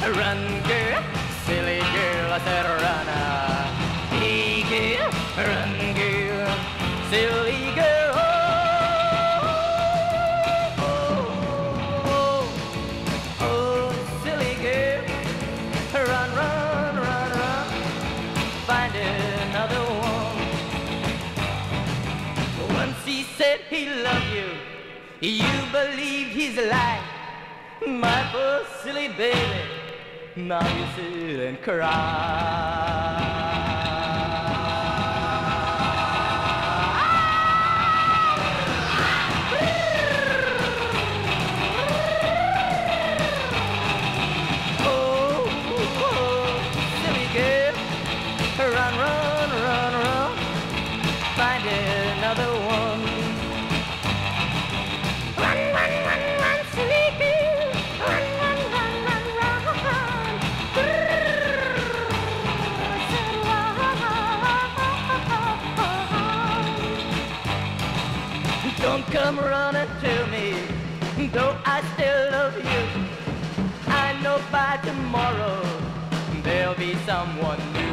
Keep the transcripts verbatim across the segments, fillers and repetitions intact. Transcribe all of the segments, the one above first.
run, girl, silly girl, I said run. Hey, girl, run, girl, silly girl. Oh, oh, oh, oh, silly girl, run, run, run, run, find another one. Once he said he loved you, you believed his lie. My poor silly baby, now you sit and cry. Oh, oh, silly girl, run, run, run, run, find another one. Run, run, run, run, silly girl, run, run, run, run, run, run. Don't come running to me, though I still love you. I know by tomorrow there'll be someone new.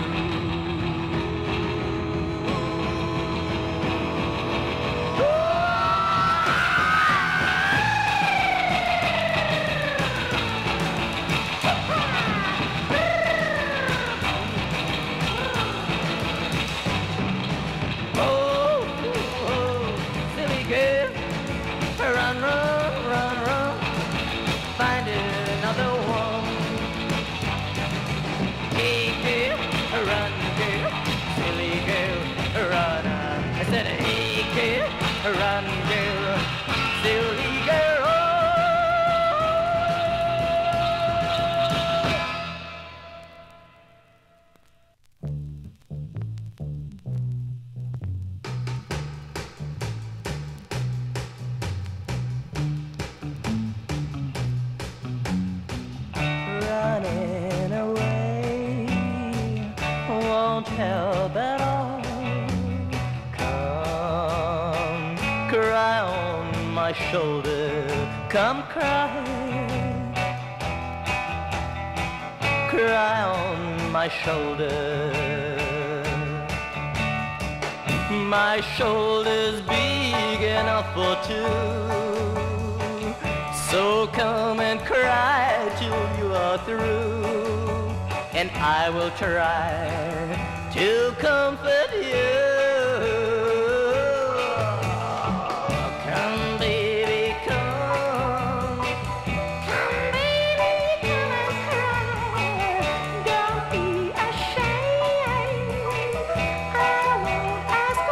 Run, run, run, run, find another one. Hey girl, run, girl, silly girl, run. I said, hey girl, run, girl, silly girl. Running away won't help at all. Come cry on my shoulder, come cry, cry on my shoulder. My shoulder's big enough for two, so come and cry till you are through, and I will try to comfort you. Come, baby, come. Come, baby, come and cry. Don't be ashamed. I won't ask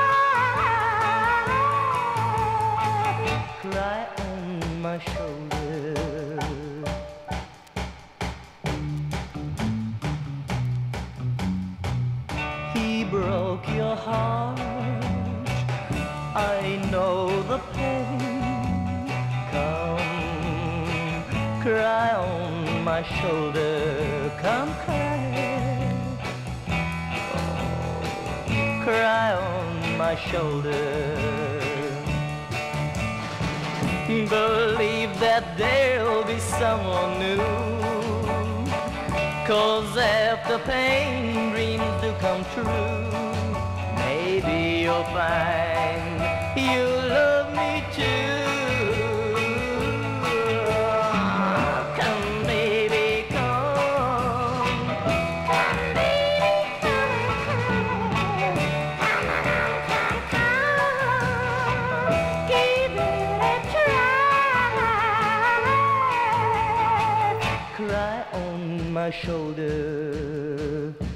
why. Cry on my shoulder. He broke your heart, I know the pain. Come cry on my shoulder, come cry, oh, cry on my shoulder. Believe that there'll be someone new, 'cause after pain dreams do come true. Maybe you'll find you love me too. Come, baby, come. Come, baby, come, come. Come, come, come. Give it a try. Cry on my shoulder.